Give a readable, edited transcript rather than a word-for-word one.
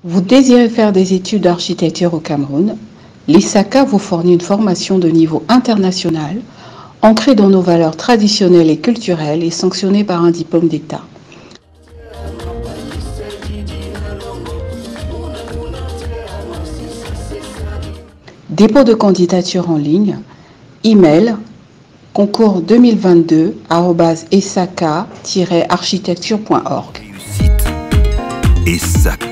Vous désirez faire des études d'architecture au Cameroun? L'ISACA vous fournit une formation de niveau international, ancrée dans nos valeurs traditionnelles et culturelles et sanctionnée par un diplôme d'État. Dépôt de candidature en ligne, email concours 2022@isaka-architecture.org. Réussite, ISACA.